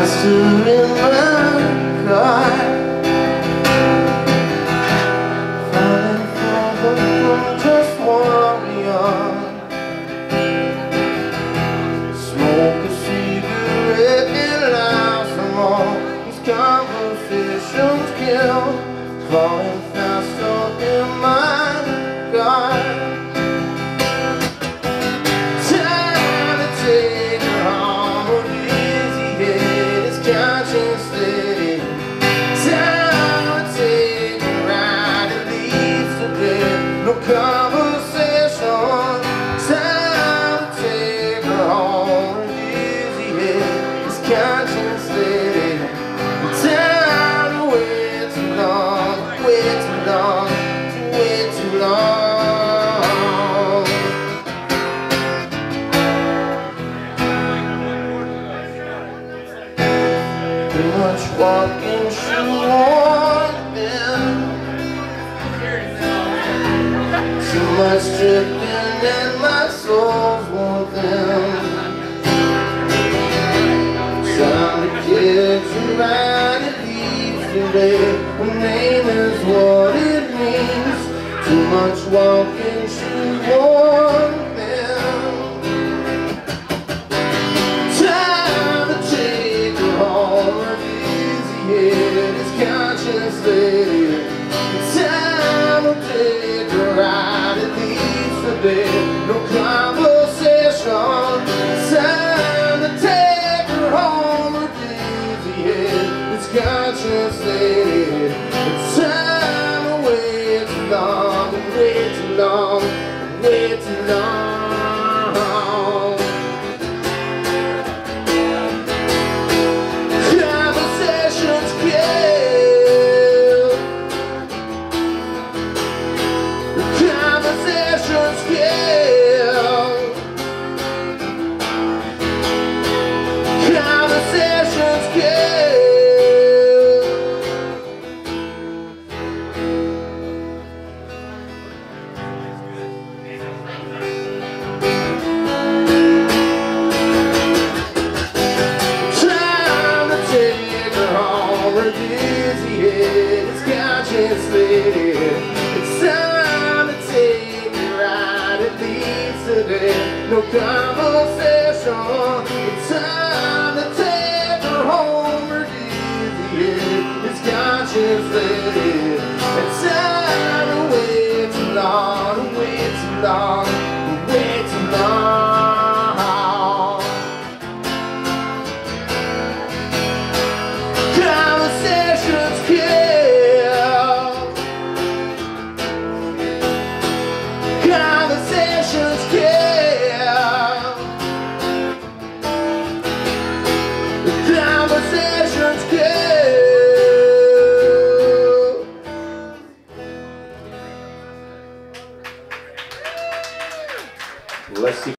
faster in my car, falling further from just warrior. Smoke a cigarette and laugh some more. These conversations kill, falling faster in my car. Conscience steady, time to take a ride that leads to bed. No conversation, time to take her home with easy head. It's conscience steady, time to wait too long, wait too long, wait too long. Too much walking, she wanting. Too much drifting and my soul's wanting. Trying to get you right, it leaves the way. The name is what it means. Too much walking, she wanting. It's conscience lady. Time will take a ride, it leads to bed. No conversation, time to take her home with easy head. It's conscience lady. Time to wait too long, wait too long, wait too long. It's conscience lady. It's time to take a ride, it leads to death. No conversation. It's time